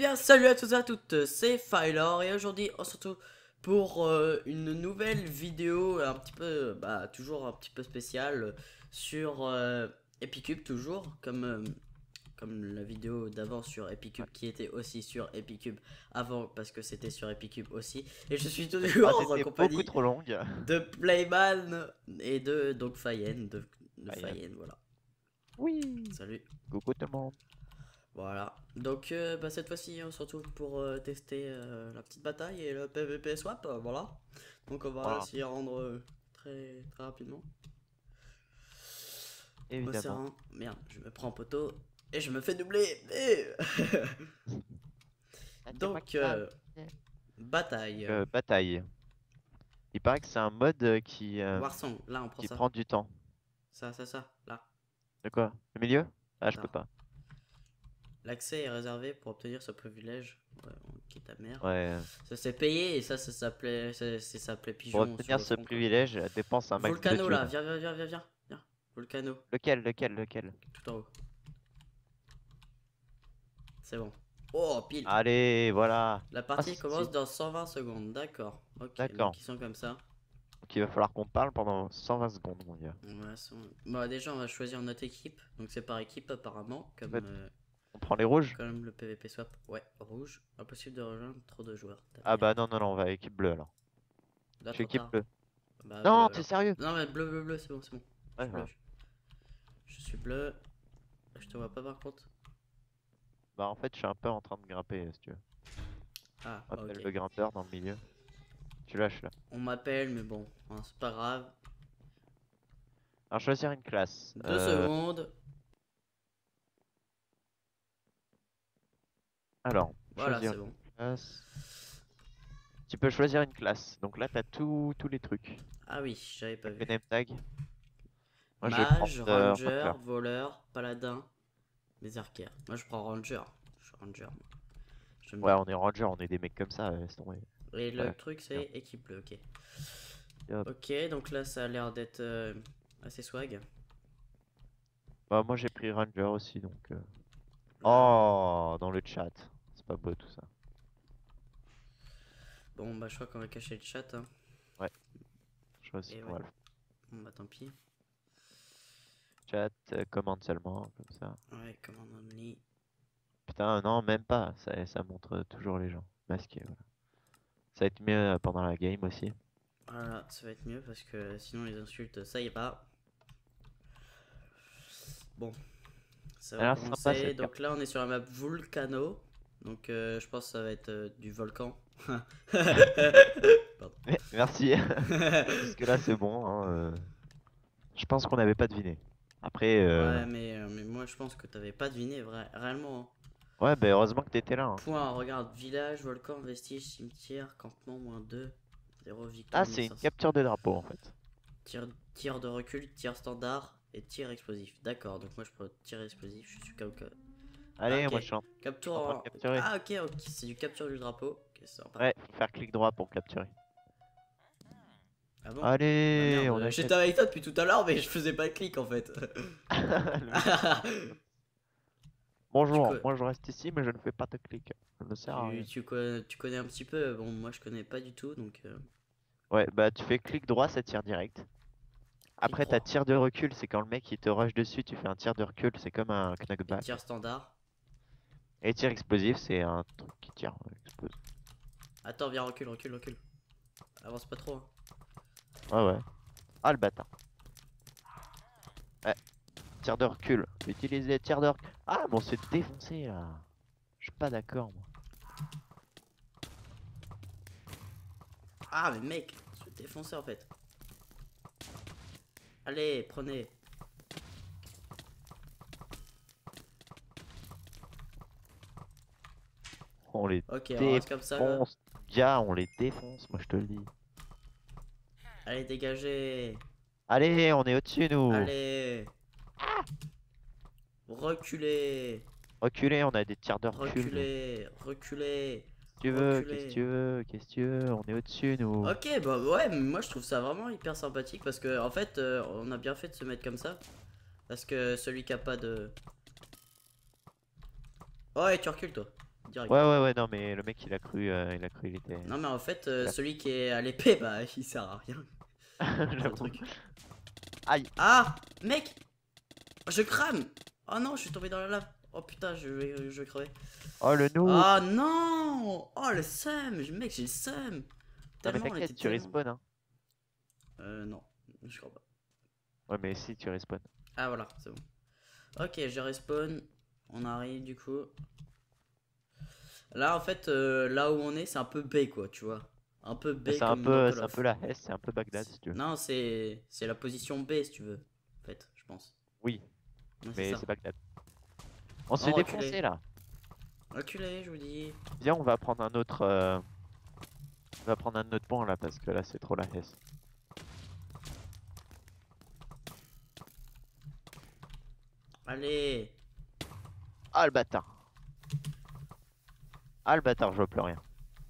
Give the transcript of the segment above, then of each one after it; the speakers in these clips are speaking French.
bien, salut à tous et à toutes, c'est Phylor et aujourd'hui on se retrouve pour une nouvelle vidéo un petit peu, toujours un petit peu spéciale sur Epicube toujours, comme la vidéo d'avant sur Epicube qui était aussi sur Epicube avant parce que c'était sur Epicube aussi. Et je suis Ah, toujours en c'était beaucoup compagnie trop longue. de Playman et de donc Fayen, de Ryan. Fayen, voilà. Oui. Salut. Coucou tout le monde. Voilà, donc cette fois-ci on se retrouve pour tester la petite bataille et le PVP swap, voilà. Donc on va Voilà, s'y rendre très rapidement. On va s'y évidemment. rendre. Merde, je me prends en poteau et je me fais doubler. Ah, c'est moi Donc qui parle. bataille. Bataille. Il paraît que c'est un mode Warsong, là on prend qui ça. prend du temps. Ça, là. De quoi? Le milieu? Ah, je peux Attends. pas. L'accès est réservé pour obtenir ce privilège. Ouais, on quitte ta mère. Ouais. Ça s'est payé et ça s'appelait Pour pigeon sur obtenir le ce front quoi. privilège, dépense un max de Volcano là, thunes. viens. Volcano, Lequel? tout en haut. C'est bon. Oh, pile. Allez, voilà. La Ah, partie c'est commence stylé. dans 120 secondes. D'accord. Ok, D'accord. donc ils sont comme ça. Donc il va falloir qu'on parle pendant 120 secondes, mon gars. Ouais, bon, déjà, on va choisir notre équipe. Donc c'est par équipe apparemment, En fait, comme, on prend les rouges? comme le PVP swap. Ouais, rouge. Impossible de rejoindre trop de joueurs. Ta Ah mère. bah non, on va équipe bleue alors. Là, Je suis trop équipe tard. bleue. Bah, bleu Non, t'es alors. sérieux? Non, mais bleu, c'est bon, c'est bon. Je Ouais, suis bleu. voilà. Je suis bleu. Je te vois pas par contre. Bah en fait, je suis un peu en train de grimper, si tu veux. Ah, Appelle ok. le grimpeur dans le milieu. Tu lâches là. On m'appelle, mais bon, hein, c'est pas grave. Alors choisir une classe. 2 secondes. Alors, Voilà, choisir c'est bon. une classe. Tu peux choisir une classe. Donc là, t'as tous les trucs. Ah oui, j'avais pas Avec les vu. name tags. Moi, je vais prendre Mage, ranger, Ranger. voleur, paladin, berserker. Moi je prends ranger. Je suis ranger. Moi. J'aime Ouais, bien. on est Ranger, on est des mecs comme ça. Laisse tomber. Et Ouais, le truc bien. c'est équipe bleue, ok. Hop. Ok, donc là ça a l'air d'être assez swag. Bah, moi, j'ai pris Ranger aussi. Donc, Là, oh, dans le chat. C'est pas beau tout ça. bon bah je crois qu'on va cacher le chat. Hein. Ouais, je aussi Et qu'on ouais, va le bon bah tant pis. chat. Commande seulement, comme ça. Ouais, command only. Putain, non, même pas. Ça montre toujours les gens. Masqués, voilà. Ça va être mieux pendant la game aussi. Voilà, ça va être mieux parce que sinon les insultes ça y va. Bon, ça va Elle a l'air sympa commencer. cette carte. Donc là on est sur la map Volcano. Donc je pense que ça va être du volcan. Pardon. Merci. Jusque-là, c'est bon, hein, je pense qu'on n'avait pas deviné. Après, Ouais, mais moi je pense que t'avais pas deviné réellement. Hein. ouais, bah heureusement que t'étais là, hein. Point, regarde, village, volcan, vestige, cimetière, campement, -2, 0 Ah, victoire, c'est une 1500. capture de drapeau en fait. Tir de recul, tir standard et tir explosif. D'accord, donc moi je prends tir explosif, je suis comme que. Ah, Allez, ok. moi je Capture suis en train de capturer. Ah, ok, c'est du capture du drapeau. Ok, sympa. Ouais, faut faire clic droit pour capturer. Ah bon? Bah Allez, on merde, a j'étais avec toi depuis tout à l'heure, mais je faisais pas de clic en fait. Le mec. Tu, Bonjour, co- moi je reste ici, mais je ne fais pas de clic. Ça ne sert à rien. tu connais un petit peu, bon, moi je connais pas du tout donc. Ouais, bah tu fais clic droit, ça tire direct. Clic Après, t'as droit. tir de recul, c'est quand le mec il te rush dessus, tu fais un tir de recul, c'est comme un Et knockback. tir standard. Et tir explosif, c'est un truc qui tire, explose. Attends, viens, recule. Avance pas trop. Hein. Ouais, ouais. Ah le bâtard. Ouais, tir de recul. Utilisez tir de recul. Ah, bon, c'est défoncé là. Je suis pas d'accord, moi. Ah, mais mec, je vais te défoncer en fait. Allez, prenez. On les Ok, on reste comme ça là. défonce. Gars, on les défonce, moi je te le dis. Allez, dégagez. Allez, on est au-dessus, nous. Allez. Reculez. Reculez, on a des tirs de recul, nous. Reculez. Qu'est-ce que Reculez. tu veux, qu'est-ce que tu veux, on est au-dessus, nous. Ok, bah ouais, mais moi je trouve ça vraiment hyper sympathique parce que en fait, on a bien fait de se mettre comme ça. Parce que celui qui a pas de. Oh, et tu recules toi. direct. Ouais, non, mais le mec il a cru il était. Non mais en fait, il a- celui qui est à l'épée, bah il sert à rien. Ce J'avoue. truc. Aïe. Ah, mec, je crame. Oh non, je suis tombé dans la lave. Oh putain, je vais crever. Oh le noob. Oh non. Oh le seum, mec, j'ai le seum. Non mais Tellement, on était t'inquiète, tu tellement. respawn hein. Non, je crois pas. Ouais mais si tu respawn. Ah voilà, c'est bon. Ok, je respawn. On arrive du coup. Là, en fait, là où on est, c'est un peu B quoi, tu vois. Un peu Mais B comme dans Call c'est un peu of. la Hesse, c'est un peu Bagdad si tu veux. Non, c'est la position B si tu veux. En fait, je pense. Oui, Ouais, c'est mais ça. c'est Bagdad. On se fait Oh, reculé. défoncer là. Reculé, je vous dis. Viens, on va prendre un autre. On va prendre un autre point là parce que là c'est trop la Hesse. Allez. Ah le bâtard. Ah le bâtard, je vois plus rien.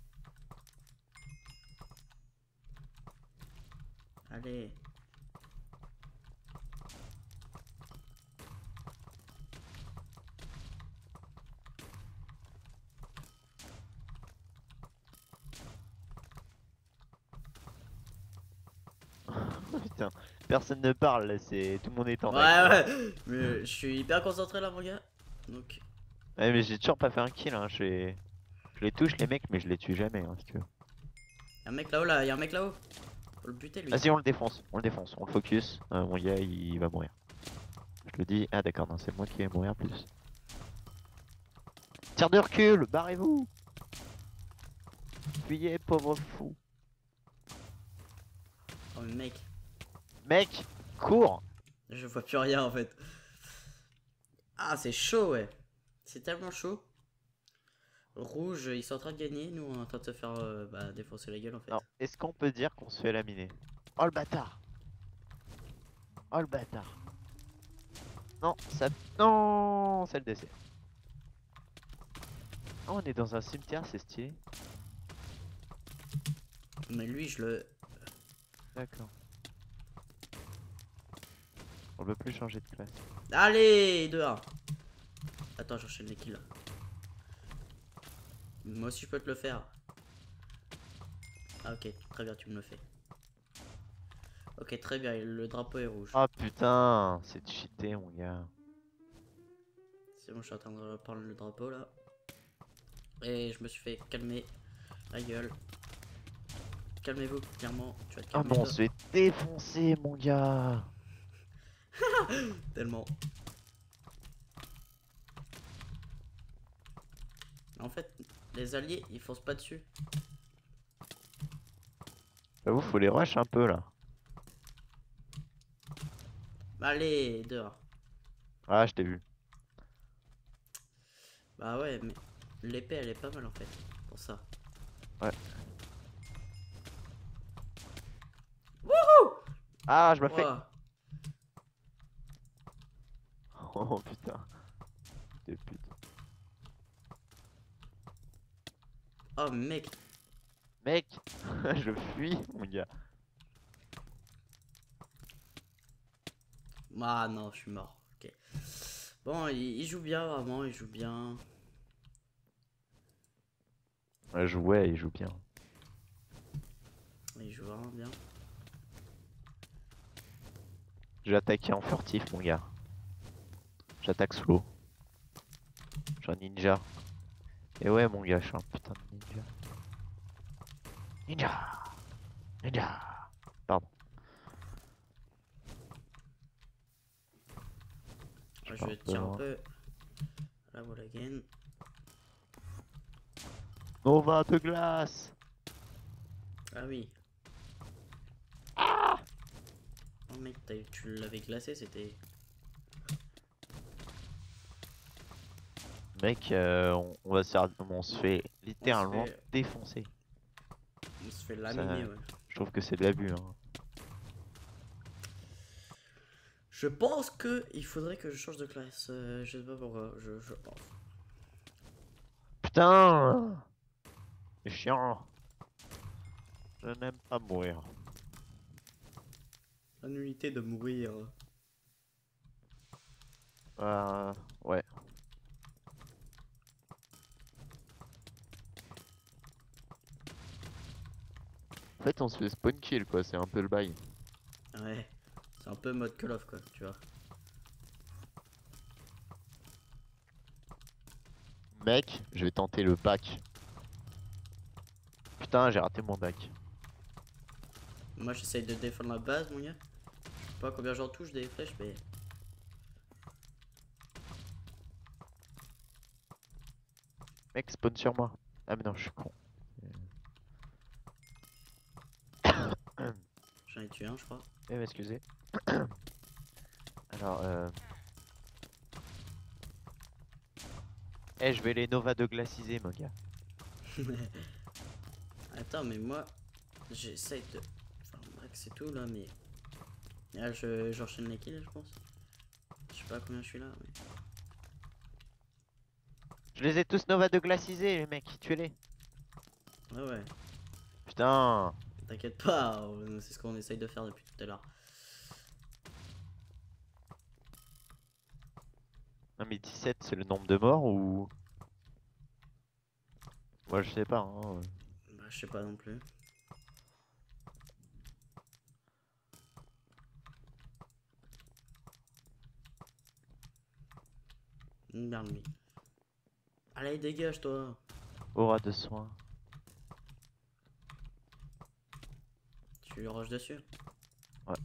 Allez. Putain, personne ne parle là, c'est tout le monde est en Ouais, live. ouais. Mais je suis hyper concentré là, mon gars. Donc. Ouais, mais j'ai toujours pas fait un kill, hein. Je les touche les mecs, mais je les tue jamais, hein, si tu veux. Y'a un mec là-haut là, y'a un mec là-haut. Faut le buter lui. Vas-y, on le défonce, on le focus. Mon gars, il va mourir. Je le dis. Ah d'accord, non, c'est moi qui vais mourir plus. Tire de recul, barrez-vous. Fuyez, pauvre fou. Oh, mais mec. Mec, cours. Je vois plus rien en fait. Ah, c'est chaud, ouais. C'est tellement chaud. Rouge, ils sont en train de gagner. Nous, on est en train de se faire bah, défoncer la gueule en Non, fait. est-ce qu'on peut dire qu'on se fait laminer? Oh le bâtard. Oh le bâtard. Non, ça... Non, c'est le décès. Oh, on est dans un cimetière, c'est stylé. Mais lui, je le. D'accord. On veut plus changer de classe. Allez, 2-1. Attends, j'enchaîne les kills là. Moi aussi, je peux te le faire. Ah, ok, très bien, tu me le fais. Ok, très bien, le drapeau est rouge. Ah putain, c'est cheaté mon gars. C'est bon, je suis en train de prendre le drapeau là. Et je me suis fait calmer la gueule. Calmez-vous, clairement. Tu vas te Ah calmer bon, on toi. se fait défoncer mon gars. Tellement. En fait, les alliés, ils foncent pas dessus. J'avoue, faut les rush un peu là. Allez, dehors. Ah, je t'ai vu. Bah ouais, mais l'épée, elle est pas mal en fait. Pour ça. Ouais. Wouhou! Ah, je me fais. Ouah. Oh putain. De pute. Oh mec. Mec, je fuis mon gars. Ah non, je suis mort. Ok. Bon, il joue bien, vraiment, il joue bien. Ouais, il joue bien. Il joue vraiment bien. J'ai attaqué en furtif mon gars. J'attaque sous l'eau. Je suis un ninja. Et ouais mon gars, je suis un putain de ninja. Ninja. Ninja. Pardon. Ouais, je pars vais un peu tirer un loin. peu. Là, voilà, again. Nova de glace. Ah oui. Oh mec, tu l'avais glacé, c'était. Mec, on se fait littéralement fait... défoncer. On se fait Ça, laminer, ouais. je trouve que c'est de l'abus. Hein. Je pense que il faudrait que je change de classe. Je sais pas pourquoi. Je pense. Putain, c'est chiant. Je n'aime pas mourir. La nullité de mourir. Euh, ouais. fait, on se fait spawn kill quoi, c'est un peu le bail. Ouais. C'est un peu mode Call of quoi, tu vois. Mec, je vais tenter le bac. Putain, j'ai raté mon bac. Moi j'essaye de défendre la base mon gars. Je sais pas combien j'en touche des flèches mais... Mec, spawn sur moi. Ah mais non, je suis con. J'en ai tué un je crois. M'excusez. Alors, je vais les Nova de glaciser, mon gars. Attends mais moi j'essaye de... Enfin bref c'est tout là mais... Là j'enchaîne les kills je pense. Je sais pas combien je suis là mais... Je les ai tous Nova de glaciser, les mecs, tuez-les. Ouais ouais. Putain. T'inquiète pas, c'est ce qu'on essaye de faire depuis tout à l'heure. Non mais 17, c'est le nombre de morts ou... Moi je sais pas, hein. Bah je sais pas non plus. Merde mais... Allez dégage toi. Aura de soins. Tu lui rushes dessus. Ouais.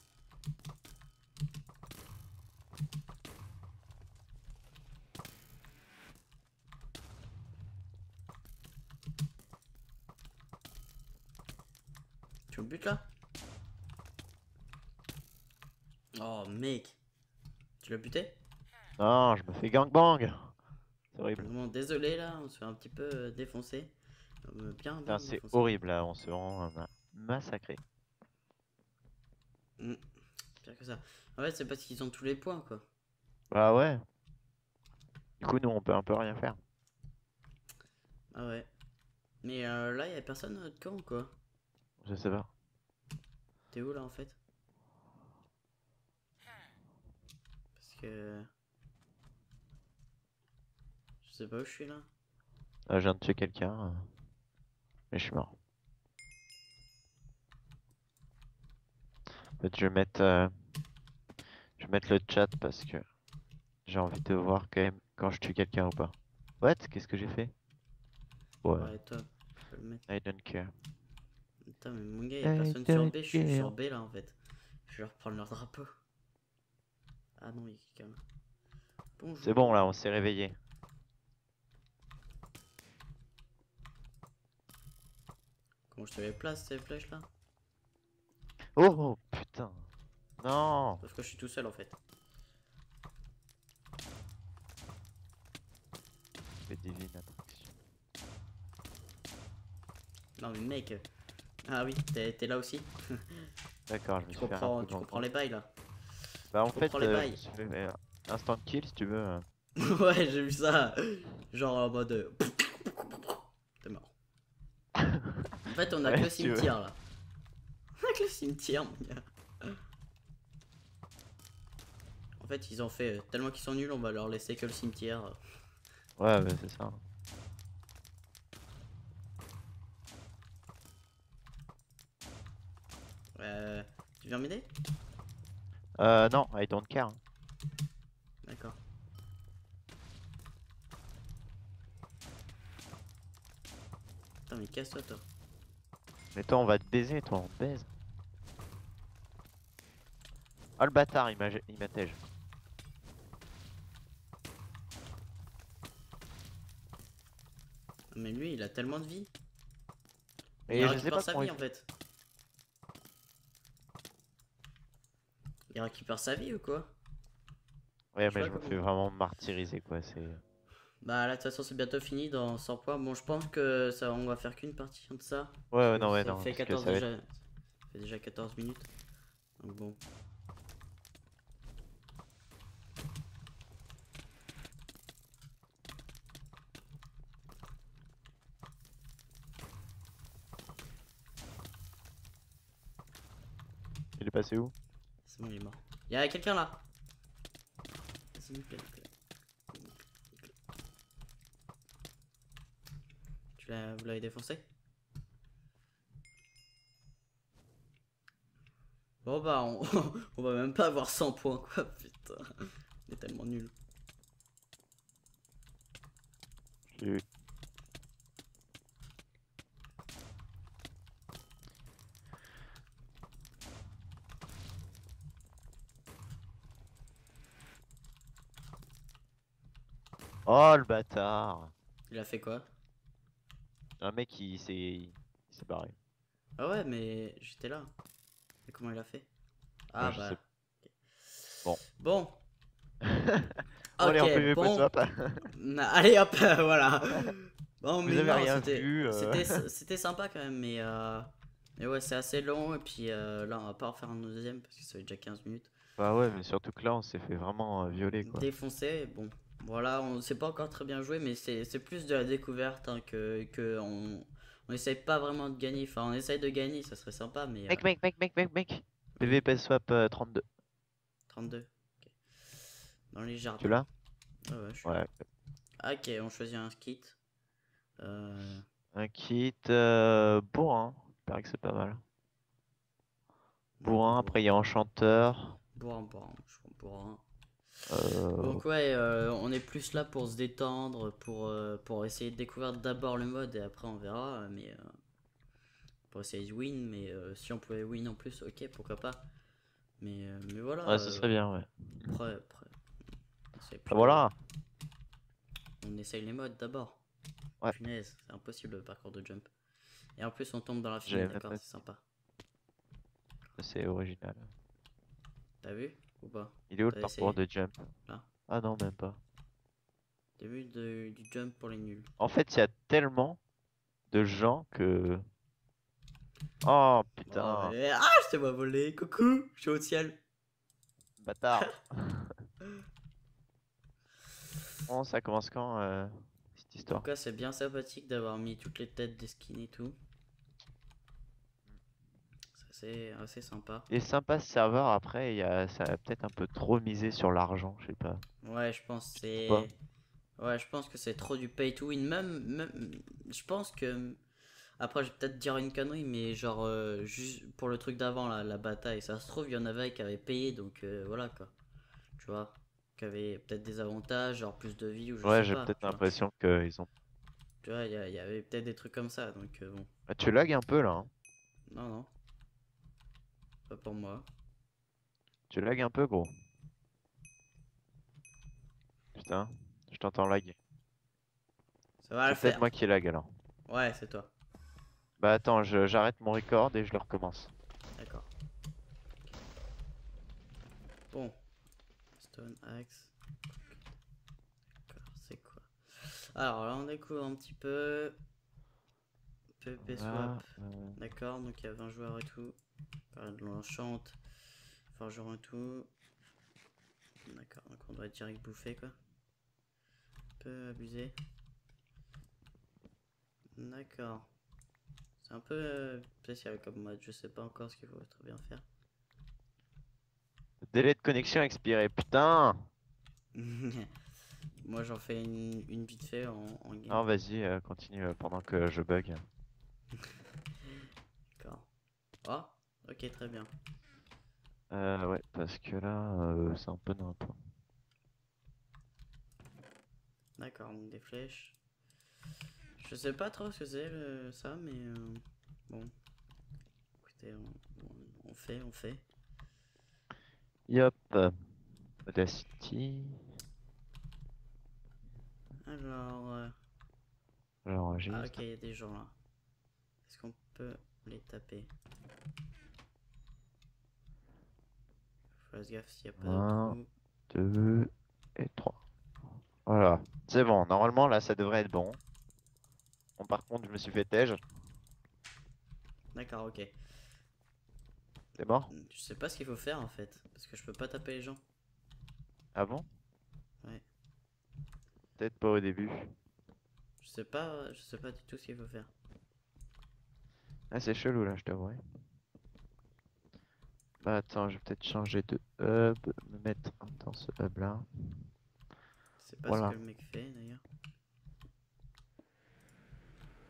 Tu me butes là? Oh mec. Tu l'as buté? Non, je me fais gangbang. C'est horrible. Vraiment désolé là, on se fait un petit peu défoncer. Bien Putain, c'est défoncer. horrible là, on se rend massacré. Pire que ça. En fait c'est parce qu'ils ont tous les points quoi. Bah ouais. Du coup, nous on peut un peu rien faire. Ah ouais. Mais là y'a personne dans notre camp quoi. Je sais pas. T'es où là en fait? Parce que... Je sais pas où je suis là. Je viens de tuer quelqu'un. Mais je suis mort. En fait, je vais mettre le chat parce que j'ai envie de voir quand même quand je tue quelqu'un ou pas. What? Qu'est-ce que j'ai fait? Ouais, Ouais toi, je peux le mettre. I don't care. Putain mais mon gars y'a I personne sur don't B, je suis care. sur B là en fait. Je vais leur prendre leur drapeau. Ah non y'a quelqu'un là. Bonjour. C'est bon là, on s'est réveillé. Comment je te les place ces flèches là? Oh, oh putain. Non. Parce que je suis tout seul en fait. Je divine attraction. Non mais mec. Ah oui, t'es là aussi. D'accord, je me Tu suis fait un peu comprends les bails là. Bah en Tu fait, comprends les je bails. me suis fait instant kill si tu veux. Ouais, j'ai vu ça. Genre en mode. T'es mort. En fait, on a que le Ouais, si tu veux. cimetière là. On a que le cimetière, mon gars. En fait, ils ont fait tellement qu'ils sont nuls, on va leur laisser que le cimetière. Ouais, bah c'est ça. Tu viens m'aider? Non, I don't care. D'accord. Putain, mais casse-toi, toi. Mais toi, on va te baiser, toi, on te baise. Oh le bâtard, il m'attège. Mais lui, il a tellement de vie. Et Il je sais récupère pas sa comment vie il en fait. fait. Il récupère sa vie ou quoi? Ouais, Je sais mais pas je me comment. fais vraiment martyriser, quoi. C'est. Bah là, de toute façon, c'est bientôt fini dans 100 points. Bon, je pense que ça, on va faire qu'une partie de ça. Ouais, Parce que ouais, ça non, fait parce que 14 ça va être. déjà. Ça fait déjà 14 minutes. Donc bon. Il est passé où? C'est bon, il est mort. Il y a quelqu'un là. S'il vous plaît. Vous l'avez défoncé? Bon bah on va même pas avoir 100 points quoi, putain. On est tellement nul. J'ai- Oh le bâtard! Il a fait quoi? Un mec il s'est barré. Ah ouais mais j'étais là. Mais comment il a fait? Ouais, Ah je sais. bah. Bon. Bon. Bon allez Ok en PvP bon. swap. Allez hop voilà. Bon Vous mais avez non rien vu. c'était sympa quand même mais ouais c'est assez long et puis là on va pas en faire un deuxième parce que ça fait déjà 15 minutes. Bah ouais, mais surtout que là on s'est fait vraiment violer quoi. Défoncé, bon. Voilà, on sait pas encore très bien jouer, mais c'est plus de la découverte hein, que on essaye pas vraiment de gagner. Enfin, on essaye de gagner, ça serait sympa, mais Mec. oui, PvP swap 32. 32. Ok. Dans les Tu jardins. l'as? Ah ouais, je suis là. Ouais. Ah, ok, on choisit un kit. Euh, Un kit bourrin. Il paraît que c'est pas mal. ouais, Bourrin, après il y a enchanteur. je crois bourrin. Euh, Donc ouais, on est plus là pour se détendre, pour essayer de découvrir d'abord le mode et après on verra, mais pour essayer de win, mais si on pouvait win en plus, ok, pourquoi pas. Mais voilà, Ouais, ce serait bien, ouais. après, c'est Ah, plutôt. voilà. On essaye les modes d'abord. Ouais, Punaise, c'est impossible le parcours de jump. Et en plus, on tombe dans l'infini, j'avais même d'accord, pas. c'est sympa. C'est original. T'as vu ou pas? Il est où le T'as parcours essayé? de jump? Là. Ah non, même pas. Début du jump pour les nuls. En fait, il y a tellement de gens que. Oh Oh, putain, mais... Ah, je te vois voler, coucou, je suis au ciel. bâtard. Oh, ça commence quand cette En tout histoire? cas, c'est bien sympathique d'avoir mis toutes les têtes des skins et tout. C'est assez sympa. Il est sympa ce serveur, après, ça a peut-être un peu trop misé sur l'argent, je sais pas. Ouais, je pense que Ou pas? c'est. Ouais, je pense que c'est trop du pay to win. Même, je pense que. Après, je vais peut-être dire une connerie, mais genre, juste pour le truc d'avant, la bataille, ça se trouve, il y en avait qui avaient payé, donc voilà quoi. Tu vois, qui avaient peut-être des avantages, genre plus de vie ou je Ouais, sais j'ai pas, peut-être tu vois. l'impression qu'ils ont. Tu vois, il y avait peut-être des trucs comme ça, donc bon. Ah, tu lag un peu là, hein. Non, non, pas pour moi. Tu lag un peu, gros. Putain, je t'entends lag. Ça va le C'est peut-être faire. moi qui lag alors. Ouais, c'est toi. Bah attends, j'arrête mon record et je le recommence. D'accord. Bon, Stone Axe. D'accord, c'est quoi? Alors là, on découvre un petit peu. PvP swap. Voilà, D'accord, donc il y a 20 joueurs et tout. Pareil, de l'enchante. Forgeron et tout. D'accord, donc on doit être direct bouffé quoi. Un peu abusé. D'accord. C'est un peu spécial comme mode, je sais pas encore ce qu'il faut très bien faire. délai de connexion expiré, putain! Moi j'en fais une vite fait en game. Non, vas-y, continue pendant que je bug. D'accord. Oh, ok, très bien. Ouais, parce que là, c'est un peu n'importe. D'accord, donc des flèches. Je sais pas trop ce que c'est ça, mais bon. Écoutez, on fait. Yop, Audacity, Alors, ah ok, j'enregistre. il y a des gens là. Est-ce qu'on peut les taper? Faut faire gaffe s'il n'y a pas de 1, trou. 2 et 3. Voilà, c'est bon. Normalement, là, ça devrait être bon. Bon, par contre, je me suis fait tège. D'accord, ok. T'es mort? Je sais pas ce qu'il faut faire en fait, parce que je peux pas taper les gens. Ah bon? Ouais. Peut-être pas au début. Je sais pas du tout ce qu'il faut faire. Ah, c'est chelou là, je t'avoue. Bah attends, je vais peut-être changer de hub, me mettre dans ce hub là. Je sais pas ce que Voilà. le mec fait d'ailleurs.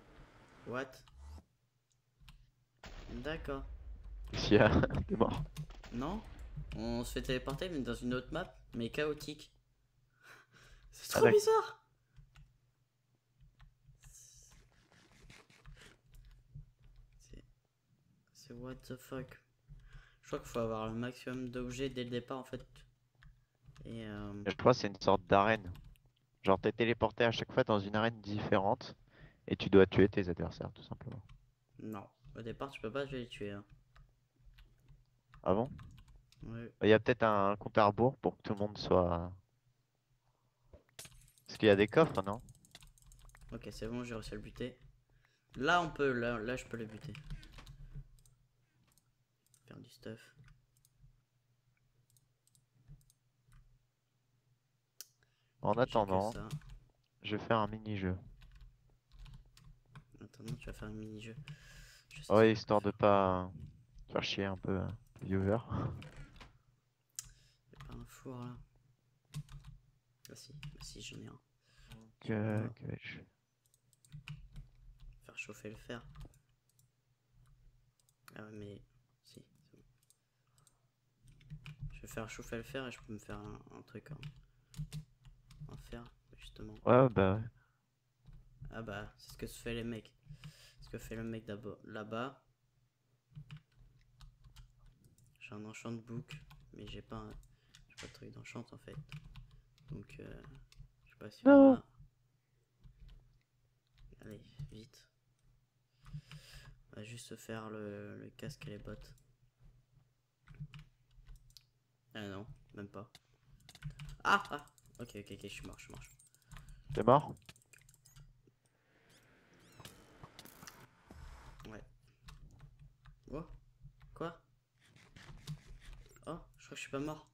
What? D'accord. Qu'est-ce qu'il y a? T'es mort. Non? On se fait téléporter mais dans une autre map, mais chaotique. C'est Ah, trop bizarre. C'est c'est what the fuck. Je crois qu'il faut avoir le maximum d'objets dès le départ en fait. Et je crois que c'est une sorte d'arène. Genre t'es téléporté à chaque fois dans une arène différente et tu dois tuer tes adversaires tout simplement. non, au départ tu peux pas les tuer. Hein. Ah bon? Ouais. Il y a peut-être un compte à rebours pour que tout le monde soit. Parce qu'il y a des coffres, non? Ok, c'est bon, j'ai réussi à le buter. Là on peut, là je peux le buter. Faire du stuff. En J'ai que attendant, ça. je vais faire un mini-jeu. Maintenant tu vas faire un mini-jeu. Je sais Ouais, très bien histoire de pas faire chier un peu les viewers. Y'a pas un four là. Ah si j'en ai un. Donc, Sur moi, faire chauffer le fer. Ah ouais, mais si, c'est bon. Je vais faire chauffer le fer et je peux me faire un truc en fer, justement. ouais, bah ouais. Ah bah, c'est ce que se fait les mecs. Ce que fait le mec d'abord là-bas. J'ai un enchant de bouc, mais j'ai pas de truc d'enchant en fait. Donc, je sais pas si on Non! a. Allez, vite. On va juste se faire le casque et les bottes. Ah non, même pas. Ah. Ok, je suis mort, je suis mort. T'es mort? Ouais. Oh, quoi? Oh, je crois que je suis pas mort.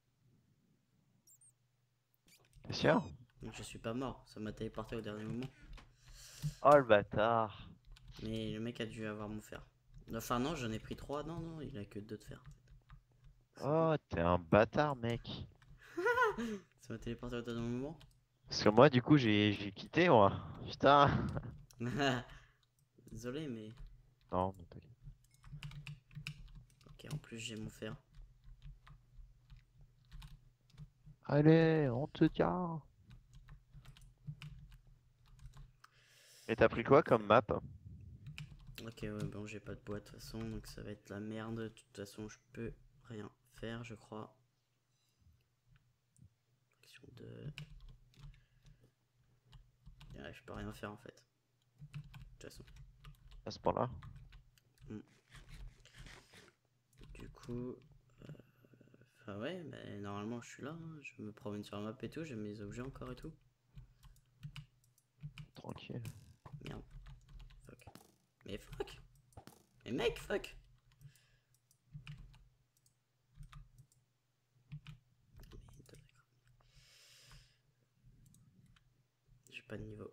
T'es sûr? Donc je suis pas mort, ça m'a téléporté au dernier moment. Oh le bâtard! Mais le mec a dû avoir mon fer. Enfin non, j'en ai pris 3. Non, il a que 2 de fer. C'est bon. Oh, t'es un bâtard, mec! Ça m'a téléporté au dernier moment. Parce que moi, du coup, j'ai quitté, moi. Putain! Désolé, mais... Non, non, t'inquiète. Ok, en plus j'ai mon fer. Allez, on te tient! Et t'as pris quoi comme map? Ok, ouais, bon, j'ai pas de boîte de toute façon, donc ça va être la merde. De toute façon, je peux rien faire, je crois. Question de... Ouais, je peux rien faire en fait. De toute façon. À ce point-là? Hmm. Du coup... Enfin ouais, mais normalement je suis là. Hein. Je me promène sur la map et tout, j'ai mes objets encore et tout. Tranquille. Merde. Fuck. Mais fuck. Mais mec, fuck. J'ai pas de niveau.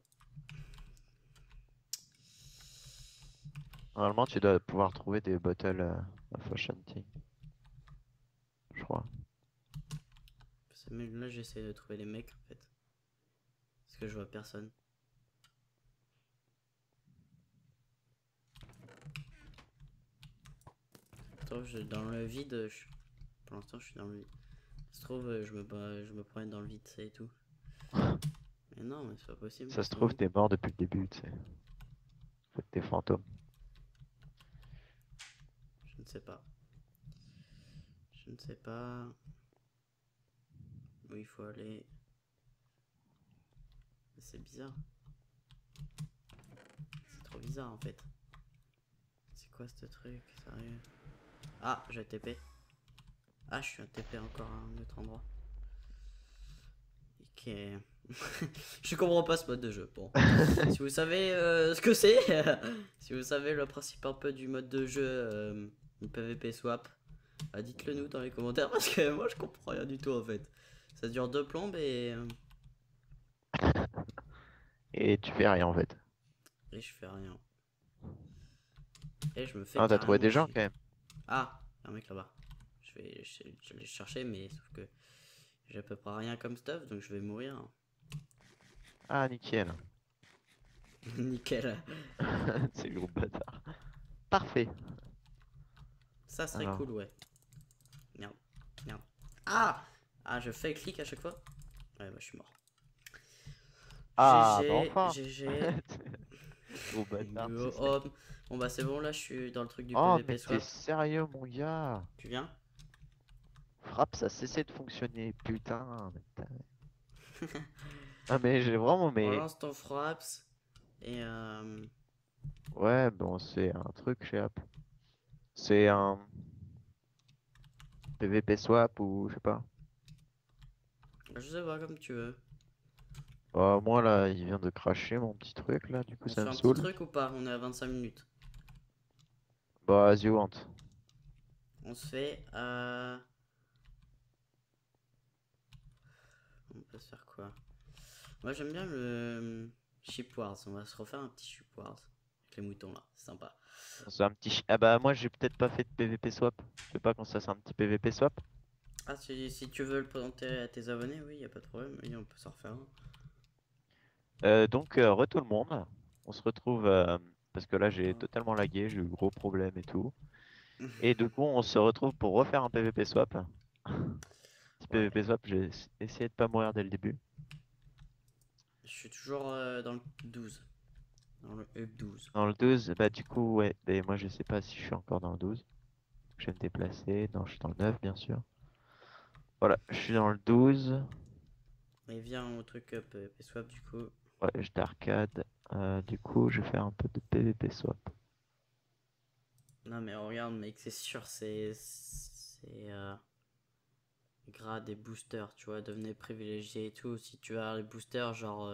Normalement, tu dois pouvoir trouver des bottles of Ashanti. Je crois. Mais là j'essaie de trouver les mecs en fait. Parce que je vois personne. Attends, dans le vide, pour l'instant je suis dans le vide. Ça se trouve, je me promène dans le vide, ça et tout. Mais non, mais c'est pas possible, Ça ils se sont trouve, où? t'es mort depuis le début, tu sais. En fait, t'es fantôme. Je ne sais pas. Je ne sais pas où il faut aller. C'est bizarre. C'est trop bizarre en fait. C'est quoi ce truc, sérieux? Ah, j'ai TP. Ah, je suis un TP encore à un autre endroit. Ok. Je comprends pas ce mode de jeu. Bon. Si vous savez ce que c'est, si vous savez le principe un peu du mode de jeu PVP swap, dites-le nous dans les commentaires parce que moi je comprends rien du tout en fait. Ça dure 2 plombes Et tu fais rien en fait. et je fais rien. Et je me fais Ah, t'as trouvé carrément des gens chier. quand même. Ah, y a un mec là-bas. Je vais le chercher, mais sauf que j'ai à peu près rien comme stuff, donc je vais mourir. Ah, nickel. Nickel. C'est le gros bâtard. Parfait. Ça serait Alors, cool, ouais. Merde. Ah! Ah, je fais clic à chaque fois? Ouais, bah, je suis mort. Ah, bah GG, enfin. GG. Gros bâtard, Go home. Bon, bah, c'est bon, là, je suis dans le truc du Oh, mais PVP t'es swap. sérieux, mon gars? Tu viens? Frappe, ça a cessé de fonctionner, putain. Ah, mais j'ai vraiment, mais. Relance ton fraps. Et Ouais, bon, c'est un truc chez App. C'est un PVP swap ou je sais pas. je sais pas, comme tu veux. Bah, moi là, il vient de cracher mon petit truc là, du coup On se ça fait me un petit saoule. truc ou pas? On est à 25 minutes. Bah, as you want. On se fait. On peut se faire quoi? Moi j'aime bien le Ship Wars. On va se refaire un petit Ship Wars. Avec les moutons là, c'est sympa. On se fait un petit. Ah bah, moi j'ai peut-être pas fait de PVP swap. Je sais pas quand ça c'est un petit PVP swap. Ah, si tu veux le présenter à tes abonnés, oui, y a pas de problème. Oui, on peut s'en refaire un. Donc, re tout le monde. On se retrouve. Parce que là j'ai Attends. totalement lagué, j'ai eu gros problème et tout. Et du coup, on se retrouve pour refaire un PVP swap. Petit Ouais, PVP swap, j'ai essayé de pas mourir dès le début. je suis toujours dans le 12. Dans le E12. Dans le 12, bah du coup, ouais, mais moi je sais pas si je suis encore dans le 12. Je vais me déplacer. Non, je suis dans le 9, bien sûr. Voilà, je suis dans le 12. Et viens au truc PvP Swap du coup. Ouais, je d'arcade. Du coup, je vais faire un peu de PVP swap. Non mais regarde mec, c'est sûr, c'est grade et boosters, tu vois, devenez privilégié et tout. Si tu as les boosters, genre,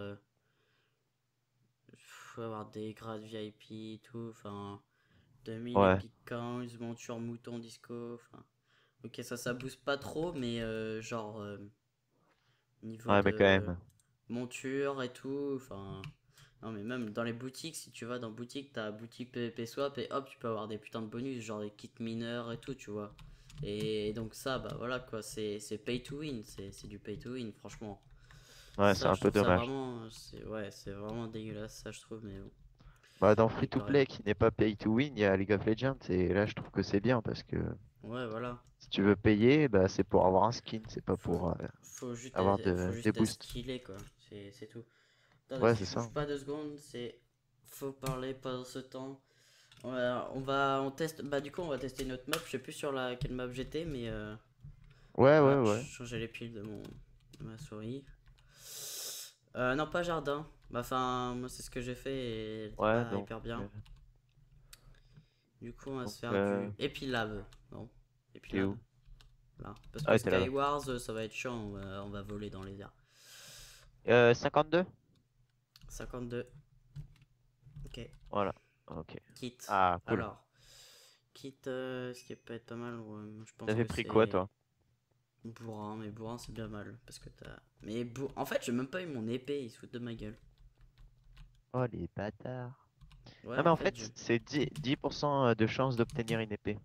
faut avoir des grades VIP et tout, enfin, 2000 Ouais, Epic Coins, monture mouton disco, enfin. Ok, ça booste pas trop, mais genre, niveau ouais, mais quand de même. monture et tout, enfin. Non, mais même dans les boutiques, si tu vas dans boutique, t'as boutique PvP Swap et hop, tu peux avoir des putains de bonus, genre des kits mineurs et tout, tu vois. Et donc, ça, bah voilà quoi, c'est pay to win, c'est du pay to win, franchement. Ouais, c'est Ça, un je peu trouve ça dommage. vraiment, ouais, c'est vraiment dégueulasse, ça, je trouve, mais bon, Bah, dans on y Free to peut rien. Play, qui n'est pas pay to win, il y a League of Legends. Et là, je trouve que c'est bien parce que Ouais, voilà. si tu veux payer, bah, c'est pour avoir un skin, c'est pas Faut, pour être, avoir faut des juste être boosts. skillé, quoi. C'est tout. Attendez, Ouais, si c'est je bouge ça. pas 2 secondes, c'est. Faut parler pendant ce temps. On teste. Bah, du coup, on va tester une autre map. Je sais plus sur quelle map j'étais, mais Ouais, ouais, voilà, je ouais. changeais les piles de ma souris. Non, pas jardin. Bah, enfin, moi, c'est ce que j'ai fait et elle était Ouais, pas hyper bien. Du coup, on va se donc, faire du Epilab. Non, t'es Epilab. où? Là. Parce Ah, que ouais, t'es là-bas. Skywars, ça va être chiant. On va voler dans les airs. 52? 52. Ok. Voilà. Ok. Kit. Ah, cool. Alors, kit, ce qui peut être pas mal, ouais, je pense T'avais que pris quoi, c'est toi? bourrin, mais bourrin c'est bien mal parce que t'as. Mais en fait, j'ai même pas eu mon épée, ils se foutent de ma gueule. Oh, les bâtards. Ouais, Non, mais en en fait, fait, c'est 10% de chance d'obtenir une épée.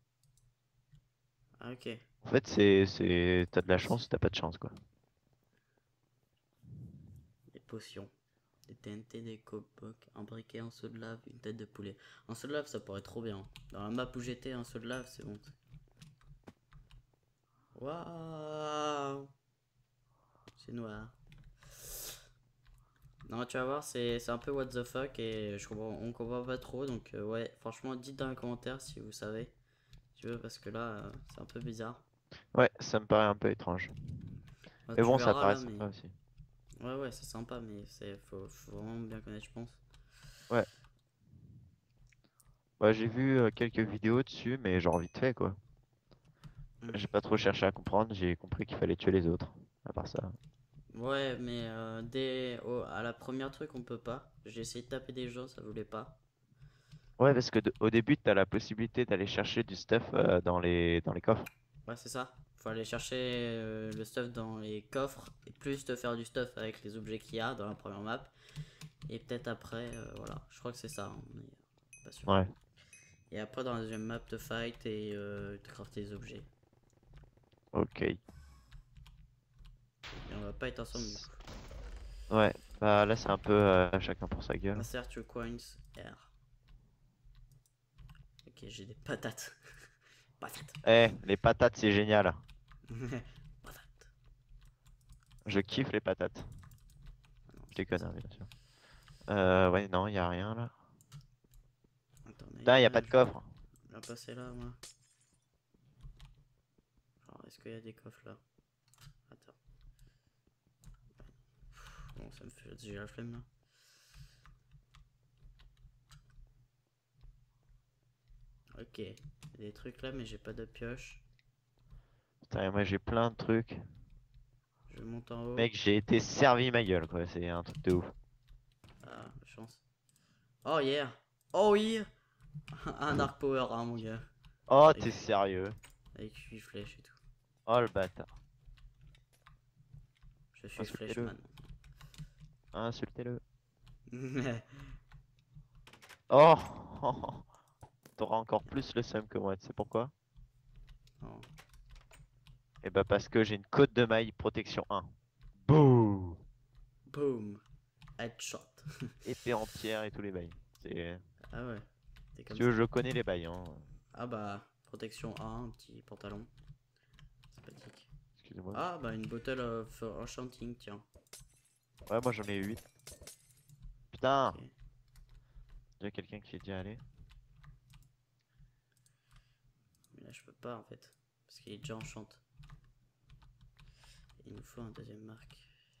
Ah, ok. En fait, t'as de la chance ou t'as pas de chance, quoi. Des potions, des TNT, des copocs, un briquet, un seau de lave, une tête de poulet. Un seau de lave, ça pourrait être trop bien. Dans la map où j'étais, un seau de lave, c'est bon. Waouh, c'est noir. Non, tu vas voir, c'est un peu what the fuck et on comprend pas trop. Donc, ouais, franchement, dites dans les commentaires si vous savez. Si tu veux, parce que là, c'est un peu bizarre. Ouais, ça me paraît un peu étrange. Bah, Mais tu bon, ça verras paraît là, mais. sympa aussi. Ouais, ouais, c'est sympa, mais faut vraiment bien connaître, je pense. Ouais. Bah, j'ai vu quelques vidéos dessus, mais genre vite fait, quoi. Hmm. J'ai pas trop cherché à comprendre, j'ai compris qu'il fallait tuer les autres. À part ça. Ouais, mais à la première truc, on peut pas. J'ai essayé de taper des gens, ça voulait pas. Ouais, parce que au début, t'as la possibilité d'aller chercher du stuff dans les coffres. Ouais, c'est ça. Faut aller chercher le stuff dans les coffres et plus te faire du stuff avec les objets qu'il y a dans la première map. Et peut-être après, voilà. Je crois que c'est ça, hein, mais pas sûr. Ouais, Et après, dans la deuxième map, te fight et te crafter des objets. ok. Et on va pas être ensemble du coup. Ouais, bah là, c'est un peu chacun pour sa gueule. Insert your coins R. Ok, j'ai des patates. Patates. Eh, les patates, c'est génial. Patate. Je kiffe les patates. Ah non, Je c'est déconne, ça. hein, bien sûr. Ouais, non, y a rien là. Attends, Putain, y a pas de je vais coffre. la passer là, moi. Alors, est-ce qu'il y a des coffres là? Attends. Bon, ça me fait. J'ai la flemme là. Ok. Il y a des trucs là, mais j'ai pas de pioche. Putain, et moi j'ai plein de trucs. Je monte en haut. Mec, j'ai été servi ma gueule, quoi. C'est un truc de ouf. Ah, chance. Oh yeah! Oh yeah! Un arc power, hein, mon gars. Oh, Avec, t'es sérieux? avec 8 flèches et tout. Oh le bâtard. Je suis Insultez-le. flashman. Insultez-le. Oh! T'auras encore plus le seum que moi, tu sais pourquoi? Oh. Et bah parce que j'ai une côte de maille protection 1. Bouh! Boom! Headshot. Épée en pierre et tous les bails. C'est... Ah ouais, c'est Si comme tu veux, ça. je connais les bails, hein. Ah bah, protection 1, un petit pantalon. Sympathique. Excusez-moi. Ah bah, une bottle of enchanting, tiens. Ouais, moi j'en ai 8. Putain! Ok. Il y a quelqu'un qui est déjà allé. Mais là, je peux pas en fait. Parce qu'il est déjà enchant. Il nous faut un deuxième marque.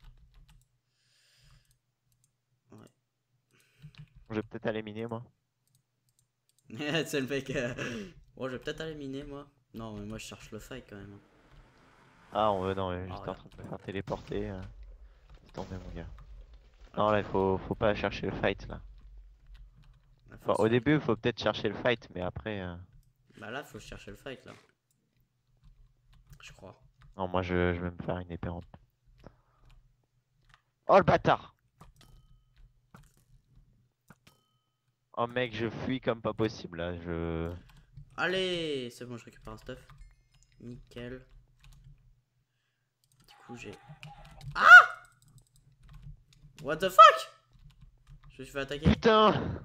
Ouais. Je vais peut-être aller miner, moi. C'est le mec. Bon, je vais peut-être aller miner, moi. Non, mais moi, je cherche le fight quand même. Ah, on veut, non, Ah, j'étais en regarde. train de me faire téléporter. Laisse tomber, mon gars. Non, Ok. là, faut pas chercher le fight, là. Là, faut Enfin, se au fight. début, faut peut-être chercher le fight, mais après... Bah là, faut chercher le fight, là. Je crois. Non, moi, je vais me faire une épée en... Oh, le bâtard! Oh, mec, je fuis comme pas possible, là. Allez, c'est bon, je récupère un stuff. Nickel. Du coup, j'ai... What the fuck? Je me suis fait attaquer. Putain!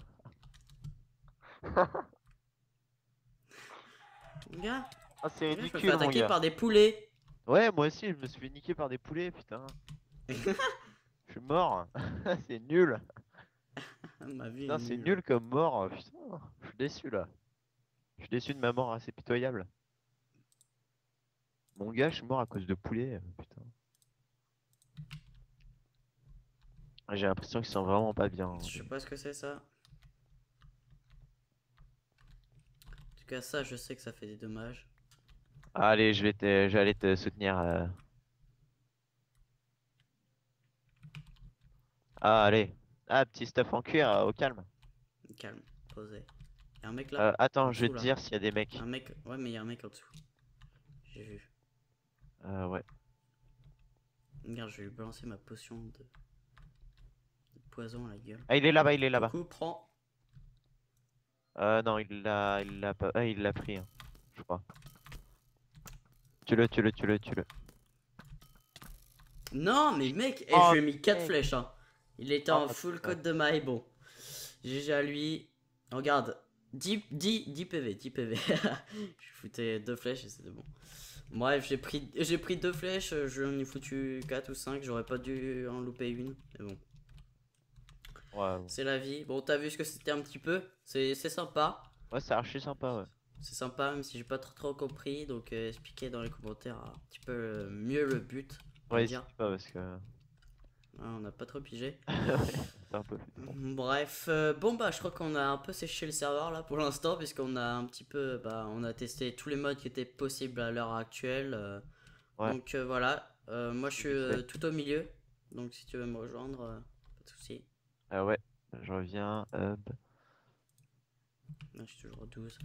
Mon gars, Ah, c'est mon gars, je me fais ridicule, mon attaquer gars. par des poulets. Ouais, moi aussi, je me suis fait niquer par des poulets, putain. Je suis mort. C'est nul. Ma vie est Putain, c'est nulle. nul comme mort. Putain, je suis déçu, là. Je suis déçu de ma mort assez pitoyable. Mon gars, je suis mort à cause de poulets, putain. J'ai l'impression qu'ils sont vraiment pas bien, hein. Je sais pas ce que c'est ça. En tout cas, ça, je sais que ça fait des dommages. Allez, je vais aller te soutenir. Ah, allez. Ah, petit stuff en cuir, au calme. Calme, posé. Y'a un mec là, en Attends, je vais dessous te là. dire s'il y a des mecs. Un mec, ouais, mais y'a un mec en dessous. J'ai vu. Ouais. Regarde, je vais lui balancer ma potion de poison à la gueule. Ah, il est là-bas, il est là-bas. Coucou, prends. Non, il l'a pas. Ah, il l'a pris, hein, je crois. Tue-le, tue-le, tue-le, tue-le. Non, mais mec, et je Oh, lui ai mis 4 mec. flèches, hein. Il était Oh, en full putain. code de maille, bon. GG à lui. Regarde, 10 PV, 10 PV. Je foutais 2 flèches et c'était bon. Bref, j'ai pris 2 flèches, j'en ai foutu 4 ou 5, j'aurais pas dû en louper une. Mais bon, Ouais, bon. c'est la vie. Bon, t'as vu ce que c'était un petit peu? C'est sympa. Ouais, c'est archi sympa, ouais. C'est sympa, même si j'ai pas trop compris. Donc, expliquez dans les commentaires un petit peu mieux le but, on va Ouais, dire. c'est pas parce que. Ah, on n'a pas trop pigé. Ouais, c'est un peu flippant. Bref, bon bah je crois qu'on a un peu séché le serveur là pour l'instant puisqu'on a un petit peu, bah on a testé tous les modes qui étaient possibles à l'heure actuelle. Ouais, Donc voilà, moi je suis vite fait. tout au milieu, donc si tu veux me rejoindre, pas de souci. Ouais, je reviens. Là je suis toujours au 12.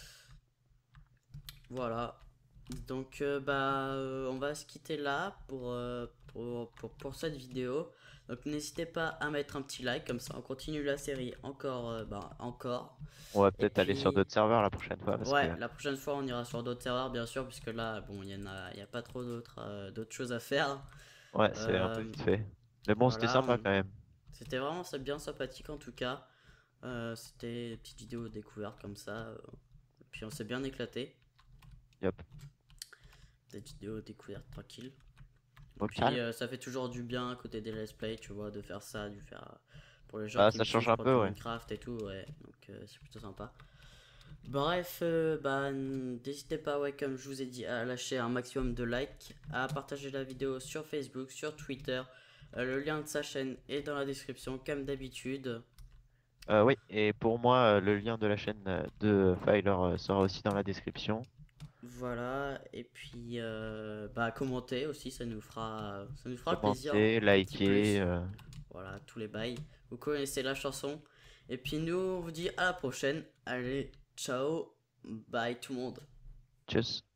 Voilà, donc bah on va se quitter là pour cette vidéo. Donc n'hésitez pas à mettre un petit like, comme ça on continue la série encore, encore. On va Et peut-être aller sur puis, d'autres serveurs la prochaine fois parce ouais, que. la prochaine fois on ira sur d'autres serveurs bien sûr, puisque là, bon, il y a pas trop d'autres choses à faire. Ouais, c'est un peu Euh, vite fait. Mais bon, c'était voilà, sympa quand même. c'était vraiment bien sympathique en tout cas. C'était des petites vidéos découvertes comme ça. Et puis on s'est bien éclaté. Yep. petites vidéos découvertes tranquilles. Au Puis calme. ça fait toujours du bien à côté des let's play, tu vois, de faire ça, du faire pour les gens Bah, qui ça me change suivent un pour du peu, ouais. Minecraft et tout, ouais. Donc c'est plutôt sympa. Bref, bah, n'hésitez pas, ouais, comme je vous ai dit, à lâcher un maximum de likes, à partager la vidéo sur Facebook, sur Twitter. Le lien de sa chaîne est dans la description, comme d'habitude. Oui, et pour moi, le lien de la chaîne de Filer sera aussi dans la description. Voilà, et puis bah, commentez aussi, ça nous fera plaisir, Commentez, un petit likez. plus. Voilà, tous les bails. Vous connaissez la chanson. Et puis nous, on vous dit à la prochaine. Allez, ciao, bye tout le monde. Tchuss.